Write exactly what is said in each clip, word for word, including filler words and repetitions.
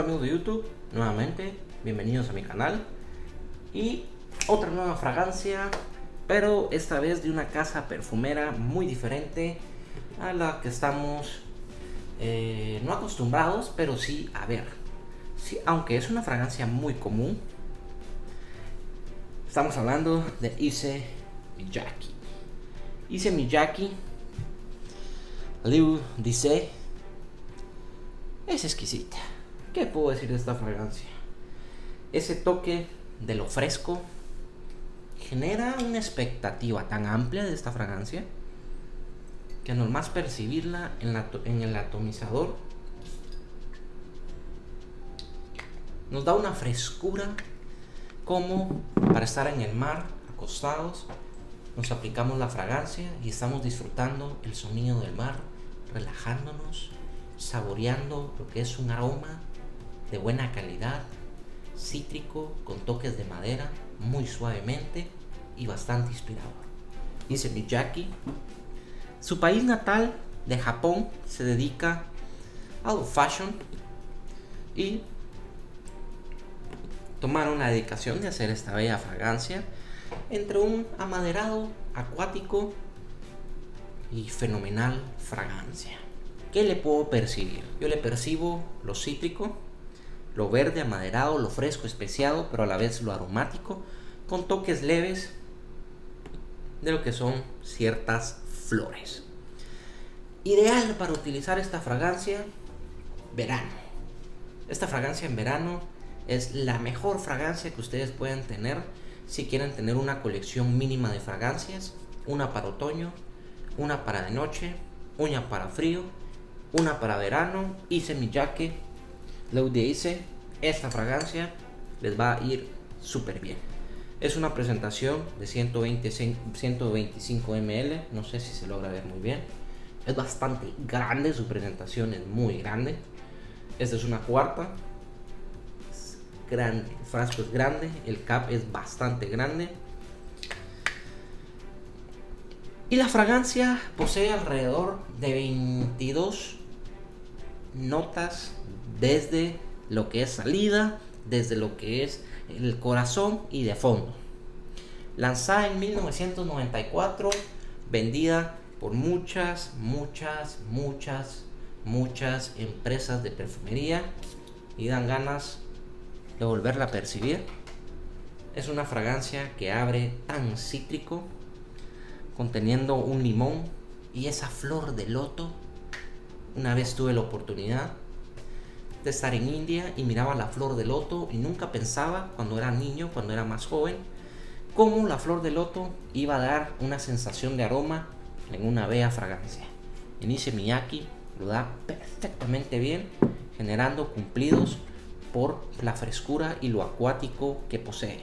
Amigos de YouTube, nuevamente bienvenidos a mi canal y otra nueva fragancia, pero esta vez de una casa perfumera muy diferente a la que estamos eh, no acostumbrados, pero sí a ver. Sí, aunque es una fragancia muy común, estamos hablando de Issey Miyake. Issey Miyake Lieu d'Issey es exquisita. ¿Qué puedo decir de esta fragancia? Ese toque de lo fresco genera una expectativa tan amplia de esta fragancia que nomás percibirla en, la, en el atomizador nos da una frescura como para estar en el mar acostados. Nos aplicamos la fragancia y estamos disfrutando el sonido del mar, relajándonos, saboreando lo que es un aroma de buena calidad, cítrico, con toques de madera, muy suavemente y bastante inspirador. Issey Miyake, su país natal de Japón, se dedica al fashion y tomaron la dedicación de hacer esta bella fragancia entre un amaderado acuático y fenomenal fragancia. ¿Qué le puedo percibir? Yo le percibo lo cítrico, lo verde amaderado, lo fresco especiado, pero a la vez lo aromático, con toques leves de lo que son ciertas flores. Ideal para utilizar esta fragancia verano. Esta fragancia en verano es la mejor fragancia que ustedes pueden tener si quieren tener una colección mínima de fragancias. Una para otoño, una para de noche, una para frío, una para verano. Issey Miyake Lieu d'Issey, esta fragancia les va a ir súper bien. Es una presentación de ciento veinte, ciento veinticinco mililitros, no sé si se logra ver muy bien. Es bastante grande, su presentación es muy grande. Esta es una cuarta, es grande, el frasco es grande, el cap es bastante grande. Y la fragancia posee alrededor de veintidós notas, desde lo que es salida, desde lo que es el corazón y de fondo. Lanzada en mil novecientos noventa y cuatro, vendida por muchas, muchas, muchas, muchas empresas de perfumería y dan ganas de volverla a percibir. Es una fragancia que abre tan cítrico, conteniendo un limón y esa flor de loto. Una vez tuve la oportunidad de estar en India y miraba la flor de loto y nunca pensaba, cuando era niño, cuando era más joven, cómo la flor de loto iba a dar una sensación de aroma en una bella fragancia. En Issey Miyake lo da perfectamente bien, generando cumplidos por la frescura y lo acuático que posee.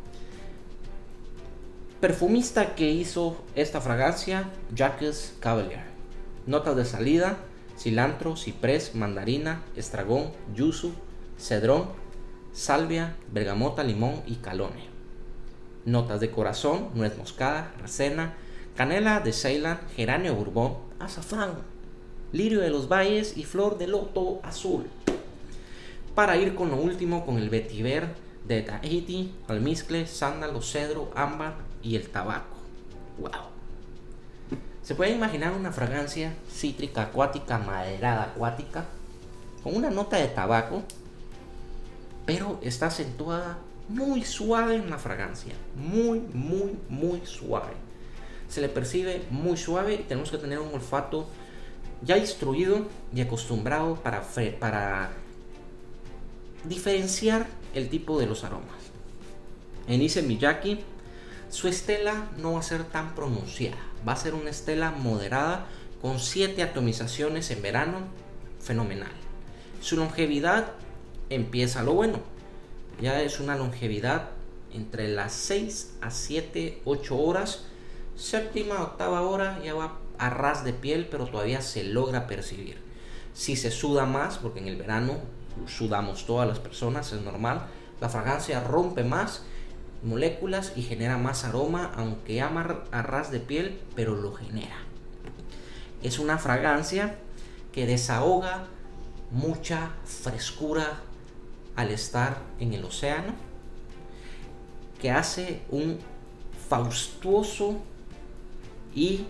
Perfumista que hizo esta fragancia, Jacques Cavalier. Notas de salida: cilantro, ciprés, mandarina, estragón, yuzu, cedrón, salvia, bergamota, limón y calone. Notas de corazón: nuez moscada, recena, canela de Ceilán, geranio bourbon, azafrán, lirio de los valles y flor de loto azul. Para ir con lo último, con el vetiver de Tahiti, almizcle, sándalo, cedro, ámbar y el tabaco. Wow. Se puede imaginar una fragancia cítrica acuática, maderada acuática, con una nota de tabaco, pero está acentuada muy suave en la fragancia, muy, muy, muy suave. Se le percibe muy suave y tenemos que tener un olfato ya instruido y acostumbrado para, para diferenciar el tipo de los aromas. En Issey Miyake, su estela no va a ser tan pronunciada, va a ser una estela moderada con siete atomizaciones en verano, fenomenal. Su longevidad empieza lo bueno, ya es una longevidad entre las seis a siete, ocho horas, séptima, octava hora ya va a ras de piel, pero todavía se logra percibir. Si se suda más, porque en el verano sudamos todas las personas, es normal, la fragancia rompe más moléculas y genera más aroma, aunque llama a ras de piel, pero lo genera. Es una fragancia que desahoga mucha frescura al estar en el océano, que hace un faustuoso y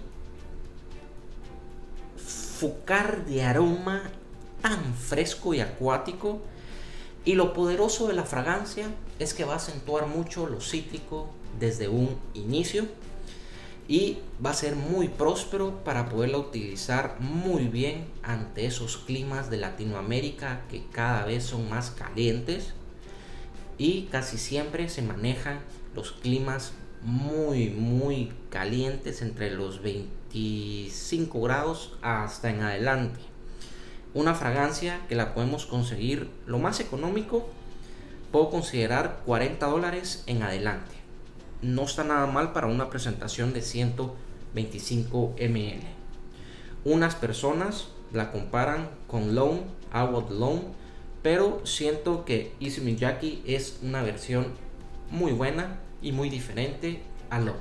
fucar de aroma tan fresco y acuático. Y lo poderoso de la fragancia es que va a acentuar mucho lo cítrico desde un inicio y va a ser muy próspero para poderla utilizar muy bien ante esos climas de Latinoamérica que cada vez son más calientes, y casi siempre se manejan los climas muy muy calientes entre los veinticinco grados hasta en adelante. Una fragancia que la podemos conseguir lo más económico, puedo considerar cuarenta dólares en adelante. No está nada mal para una presentación de ciento veinticinco mililitros. Unas personas la comparan con L'Homme, agua de L'Homme, pero siento que Issey Miyake es una versión muy buena y muy diferente a L'Homme.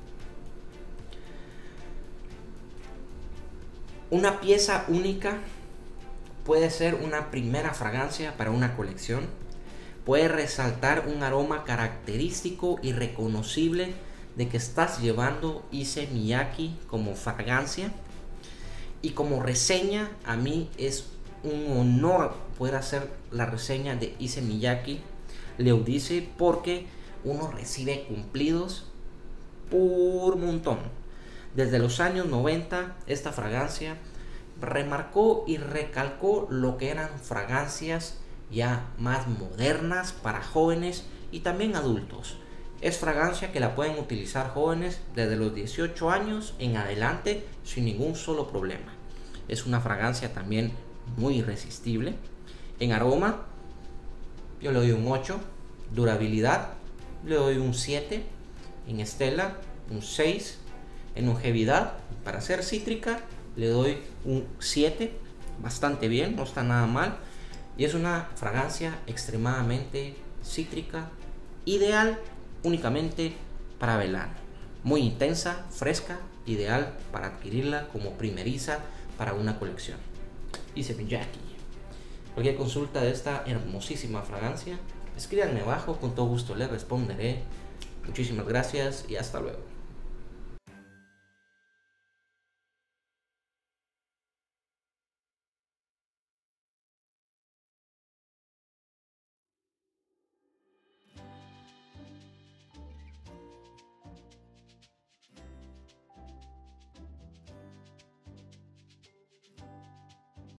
Una pieza única puede ser una primera fragancia para una colección. Puede resaltar un aroma característico y reconocible de que estás llevando Issey Miyake como fragancia. Y como reseña, a mí es un honor poder hacer la reseña de Issey Miyake L'Eau d'Issey, porque uno recibe cumplidos por montón. Desde los años noventa esta fragancia remarcó y recalcó lo que eran fragancias ya más modernas para jóvenes y también adultos. Es fragancia que la pueden utilizar jóvenes desde los dieciocho años en adelante sin ningún solo problema. Es una fragancia también muy irresistible. En aroma yo le doy un ocho, durabilidad le doy un siete, en estela un seis, en longevidad para ser cítrica le doy un siete, bastante bien, no está nada mal. Y es una fragancia extremadamente cítrica, ideal únicamente para verano. Muy intensa, fresca, ideal para adquirirla como primeriza para una colección. Issey Miyake. Cualquier consulta de esta hermosísima fragancia, escríbanme abajo, con todo gusto les responderé. Muchísimas gracias y hasta luego.